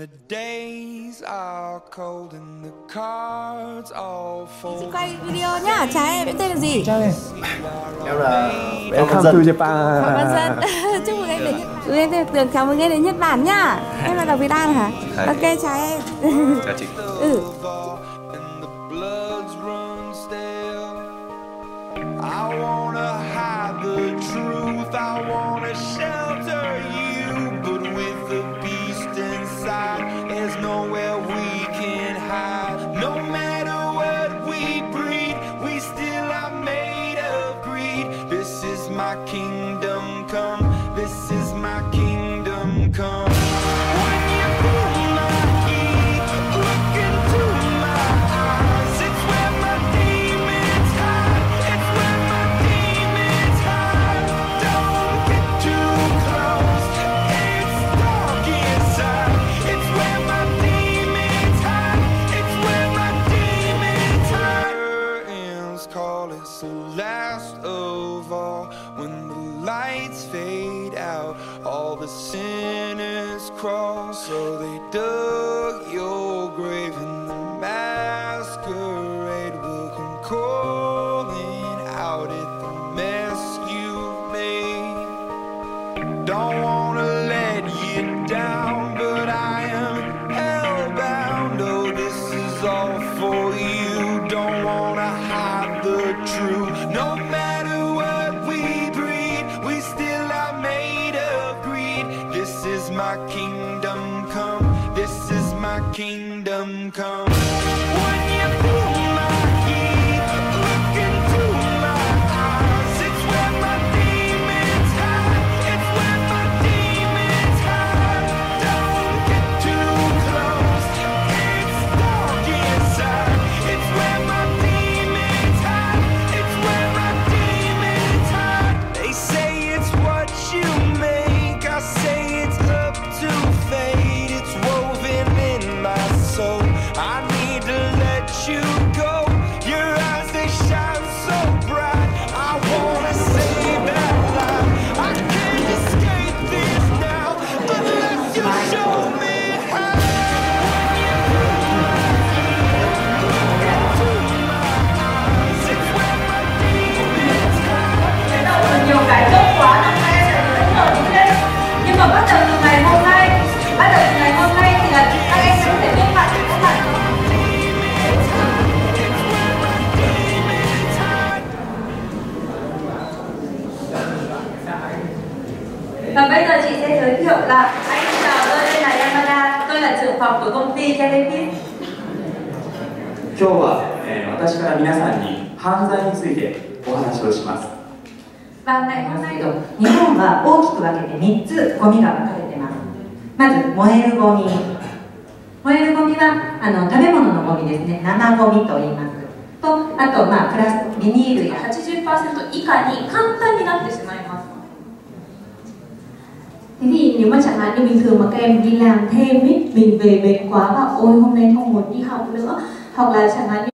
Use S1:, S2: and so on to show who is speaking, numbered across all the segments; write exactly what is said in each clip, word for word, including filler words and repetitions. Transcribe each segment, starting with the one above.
S1: Chị quay video nhá, chào em, em tên là gì?
S2: Chào em. Em là Welcome to Japan.
S1: Phạm Văn Dân. Chúc mừng em đến Nhật Bản. Em tên Tường, chào mừng em đến Nhật Bản nhá. Em là đọc Việt Nam hả?
S2: Đấy.
S1: Ok, chào em.
S2: Chào chị.
S1: Ừ.
S3: I wanna hide the truth, I wanna shelter you, but with the beast inside, there's nowhere we can hide. No matter what we breed, we still are made of greed. This is my kingdom come, this is my kingdom come. All the sinners crawl, so they dug your grave, and the masquerade will come calling out at the mess you've made. Don't wanna let you down, but I am hellbound. Oh, this is all for you. Don't wanna hide the truth. No matter what we breed, we still are made of greed. This is my kingdom come, this is my kingdom come. When you pull my heat, look into my eyes, it's where my demons hide, it's where my demons hide. Don't get too close, it's dark inside, it's where my demons hide, it's where my demons hide. They say it's what you make, I say it's up to fate, it's woven in my soul. I need to let you go, your eyes they shine so bright. I wanna save that life, I can't escape this now unless you show me how. It's where my demons hide.
S4: Nhiều cái tốt quá năm nay sẽ rất nhiều những cái, nhưng mà bắt đầu từ ngày hôm nay, bắt đầu từ ngày hôm nay thì là các em sẽ có thể biết mặt của các bạn. Và bây giờ chị sẽ giới thiệu là anh chào, tôi tên là Yamada, tôi là trưởng phòng của công ty Jellyfish.
S5: 今日は、えー、私から皆さんに犯罪についてお話をします。
S4: và ngày hôm nay 日本は大きく分けてみっつゴミが分かれてます。まず燃えるゴミ。燃えるゴミはあの食べ物のゴミですね。生ゴミと言います。とあとまあプラスビニールや はちじゅっパーセント 以下に簡単になってしまいます。
S6: Thế thì nếu mà chẳng hạn như bình thường mà các em đi làm thêm ấy, mình về mệt quá và ôi hôm nay không muốn đi học nữa, hoặc là chẳng hạn như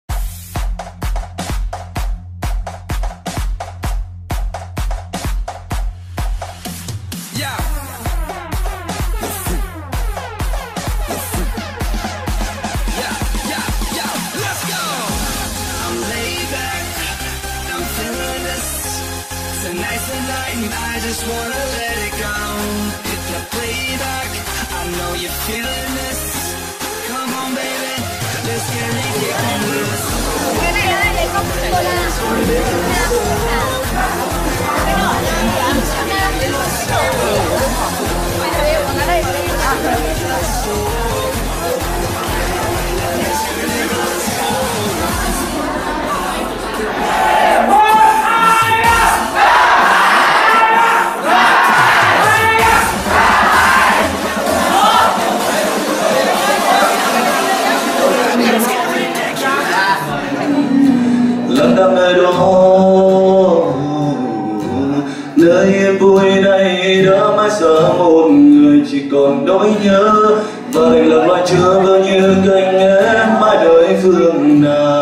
S3: I just wanna let it go. Hit the playback, I know you're feeling this. Come on baby, let's get it, get on this.
S1: Cái này là để không cô la. Cái nhỏ là bây giờ em ở đây.
S7: Lặng đắm nơi đó, nơi yên vui này đã mãi xa một người, chỉ còn nỗi nhớ và đành lòng lại chưa vỡ như cánh én mãi đợi phương nào.